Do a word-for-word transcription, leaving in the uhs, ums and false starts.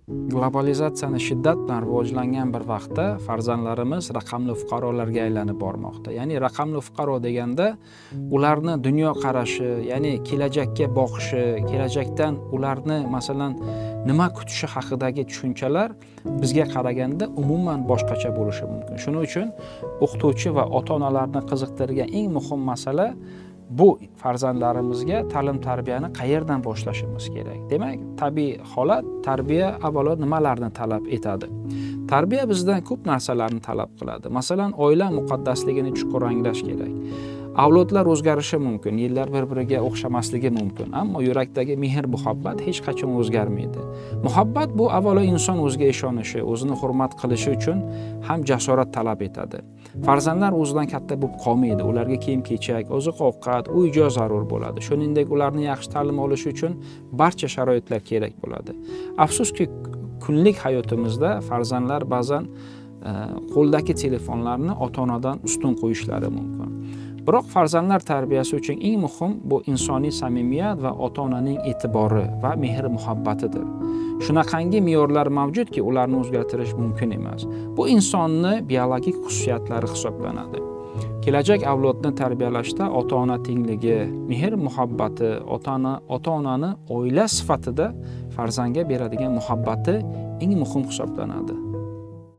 Globalizatsiyani shiddat bilan rivojlangan bir vaqtda farzandlarimiz raqamli fuqarolarga aylanib bormoqda. Ya'ni raqamli fuqaro deganda ularni dunyo qarashi, ya'ni kelajakka boqishi, kelajakdan ularni masalan nima kutishi haqidagi tushunchalar bizga qaraganda umuman boshqacha bo'lishi mumkin. Shuning uchun o'qituvchi va ota-onalarni qiziqtirgan eng muhim masala bu farzandlarimizga ta'lim-tarbiyani qayerdan boshlashimiz kerak. Demak, tabiiy holat tarbiya avvalo nimalarni talab etadi? Tarbiya bizdan ko'p narsalarni talab qiladi. Masalan, oila muqaddasligini chuqur anglash kerak. Avlodlar o'zgarishi mumkin, yillar bir-biriga o'xshamasligi mumkin, ammo yurakdagi mehr-muhabbat hech qachon o'zgarmaydi. Muhabbat bu avvalo inson o'ziga ishonishi, o'zini hurmat qilishi uchun ham jasorat talab etadi. Farzandlar o'zidan katta bo'lib qolmaydi. Ularga kiyim-kechak, oziq-ovqat, uy-joy zarur bo'ladi. Shuningdek, ularni yaxshi ta'lim olishi uchun barcha sharoitlar kerak bo'ladi. Afsuski, kunlik hayotimizda farzandlar ba'zan qo'ldagi telefonlarni ota-onadan ustun qo'yishlari mumkin. Biroq farzandlar tarbiyasi uchun eng muhim bu insoniy samimiyat va ota-onaning e'tibori va mehr-muhabbatidir. Shunaqangi me'yorlar mavjudki, ularni o'zgartirish mumkin emas. Bu insonni biologik xususiyatlari hisoblanadi. Kelajak avlodni tarbiyalashda ota-ona tengligi, mehr-muhabbati, ota-ona ota-onani oila sifatida farzandga beradigan muhabbati eng muhim hisoblanadi.